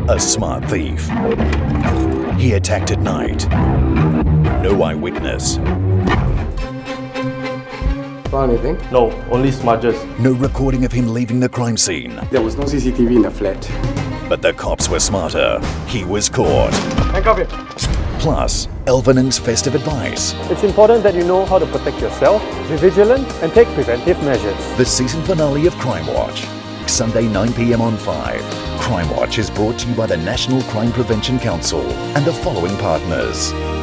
A smart thief. He attacked at night. No eyewitness. Found anything? No, only smudges. No recording of him leaving the crime scene. There was no CCTV in the flat. But the cops were smarter. He was caught. Handcuff him. Plus, Elvin Ng's festive advice. It's important that you know how to protect yourself, be vigilant, and take preventive measures. The season finale of Crime Watch. Sunday 9 p.m. on 5. Crime Watch is brought to you by the National Crime Prevention Council and the following partners.